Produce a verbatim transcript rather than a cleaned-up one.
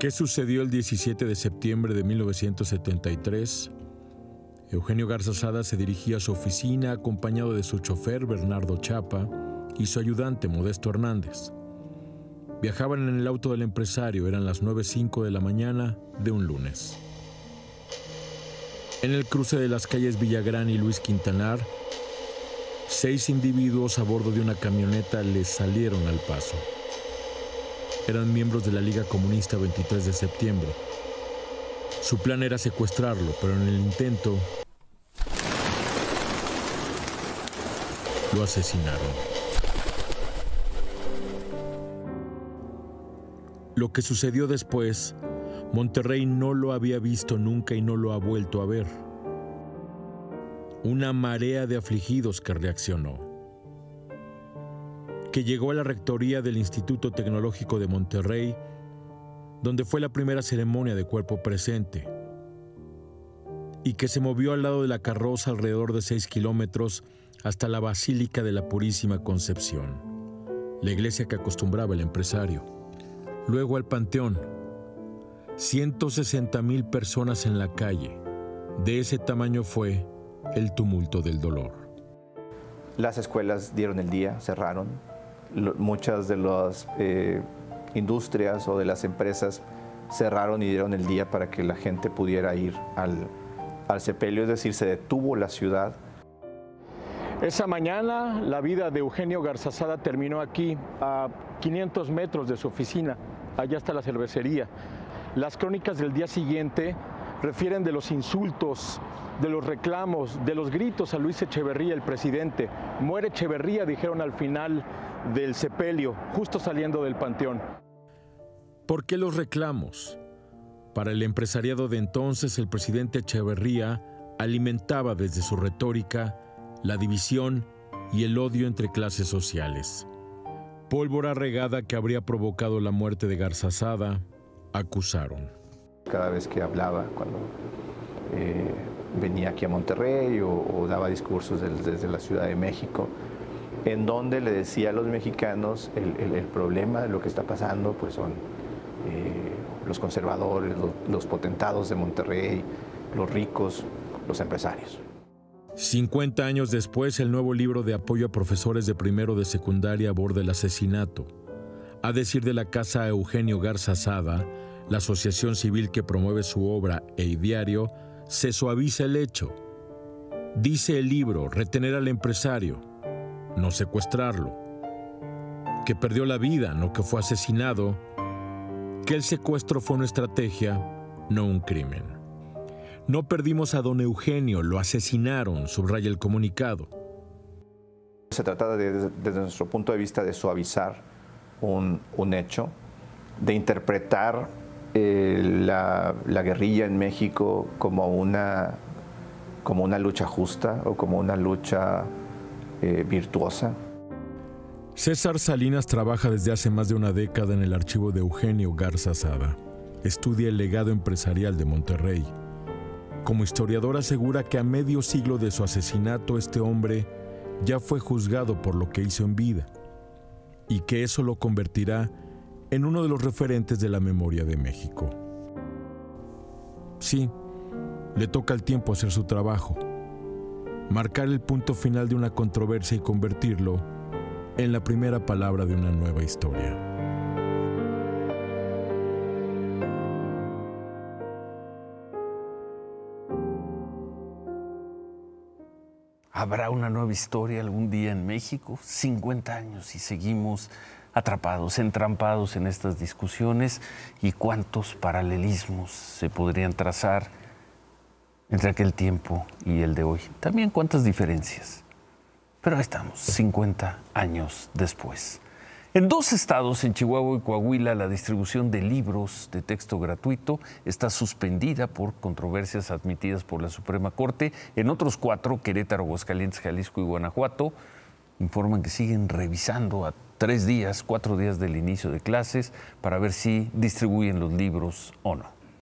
¿Qué sucedió el diecisiete de septiembre de mil novecientos setenta y tres? Eugenio Garzazada se dirigía a su oficina acompañado de su chofer Bernardo Chapa y su ayudante Modesto Hernández. Viajaban en el auto del empresario, eran las nueve cinco de la mañana de un lunes. En el cruce de las calles Villagrán y Luis Quintanar, seis individuos a bordo de una camioneta les salieron al paso. Eran miembros de la Liga Comunista veintitrés de septiembre. Su plan era secuestrarlo, pero en el intento lo asesinaron. Lo que sucedió después, Monterrey no lo había visto nunca y no lo ha vuelto a ver. Una marea de afligidos que reaccionó, que llegó a la rectoría del Instituto Tecnológico de Monterrey, donde fue la primera ceremonia de cuerpo presente, y que se movió al lado de la carroza alrededor de seis kilómetros hasta la Basílica de la Purísima Concepción, la iglesia que acostumbraba el empresario. Luego al Panteón, ciento sesenta mil personas en la calle. De ese tamaño fue el tumulto del dolor. Las escuelas dieron el día, cerraron. Muchas de las eh, industrias o de las empresas cerraron y dieron el día para que la gente pudiera ir al, al sepelio, es decir, se detuvo la ciudad. Esa mañana la vida de Eugenio Garzazada terminó aquí, a quinientos metros de su oficina. Allá está la cervecería. Las crónicas del día siguiente refieren de los insultos, de los reclamos, de los gritos a Luis Echeverría, el presidente. Muere Echeverría, dijeron al final del sepelio, justo saliendo del panteón. ¿Por qué los reclamos? Para el empresariado de entonces, el presidente Echeverría alimentaba desde su retórica la división y el odio entre clases sociales. Pólvora regada que habría provocado la muerte de Garzazada, acusaron. Cada vez que hablaba, cuando eh, venía aquí a Monterrey o, o daba discursos desde, desde la Ciudad de México, en donde le decía a los mexicanos el, el, el problema de lo que está pasando, pues son eh, los conservadores, los, los potentados de Monterrey, los ricos, los empresarios. cincuenta años después, el nuevo libro de apoyo a profesores de primero de secundaria aborda el asesinato. A decir de la Casa Eugenio Garzazada, la asociación civil que promueve su obra e diario, se suaviza el hecho. Dice el libro, retener al empresario, no secuestrarlo, que perdió la vida, no que fue asesinado, que el secuestro fue una estrategia, no un crimen. No perdimos a don Eugenio, lo asesinaron, subraya el comunicado. Se trata de, desde, desde nuestro punto de vista de suavizar un, un hecho, de interpretar eh, la, la guerrilla en México como una, como una lucha justa o como una lucha eh, virtuosa. César Salinas trabaja desde hace más de una década en el archivo de Eugenio Garzazada. Estudia el legado empresarial de Monterrey. Como historiador asegura que a medio siglo de su asesinato este hombre ya fue juzgado por lo que hizo en vida y que eso lo convertirá en uno de los referentes de la memoria de México. Sí, le toca al tiempo hacer su trabajo, marcar el punto final de una controversia y convertirlo en la primera palabra de una nueva historia. ¿Habrá una nueva historia algún día en México? cincuenta años y seguimos atrapados, entrampados en estas discusiones. ¿Y cuántos paralelismos se podrían trazar entre aquel tiempo y el de hoy? También cuántas diferencias. Pero ahí estamos, cincuenta años después. En dos estados, en Chihuahua y Coahuila, la distribución de libros de texto gratuito está suspendida por controversias admitidas por la Suprema Corte. En otros cuatro, Querétaro, Aguascalientes, Jalisco y Guanajuato, informan que siguen revisando a tres días, cuatro días del inicio de clases para ver si distribuyen los libros o no.